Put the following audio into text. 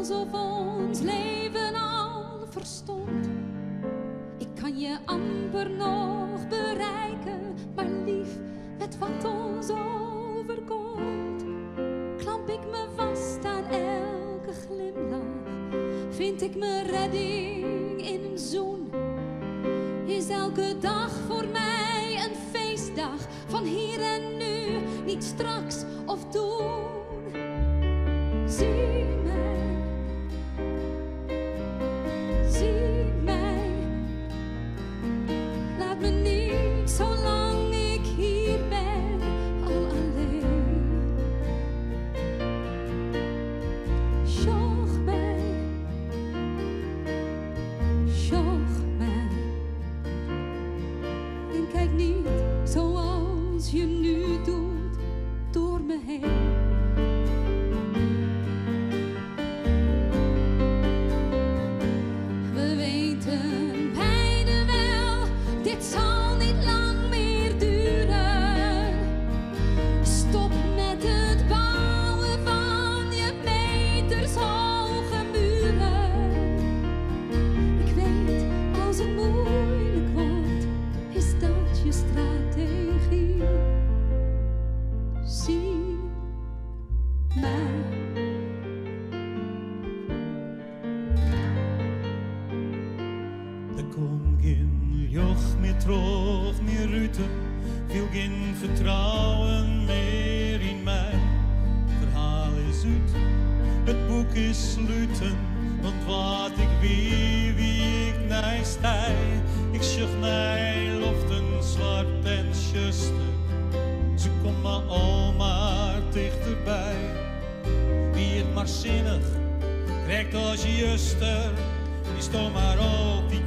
alsof ons leven al verstond. Ik kan je amper nog bereiken, maar lief, met wat ons overkomt, klamp ik me vast aan elke glimlach. Vind ik mijn redding in een zoen. Is elke dag voor mij een feestdag, van hier en nu, niet straks of toen. Zie mij, zie mij. Laat me niet, zolang ik hier ben, al alleen. Zorg mij, zorg mij. En kijk niet zoals je nu doet door me heen. We weten beiden wel, dit zal niet lang meer duren. Stop met het bouwen van je metershoge muren. Ik weet, als het moeilijk wordt, is dat je strategie. Zie mij. Er kon geen joch meer terug, meer ruten, viel geen vertrouwen meer in mij. Het verhaal is uit, het boek is sluiten, want wat ik wie ik naast hij. Ik zucht naar loften, zwart en zuster, ze komt maar al maar dichterbij. Wie het maar zinnig krijgt als je juster, die stond maar op die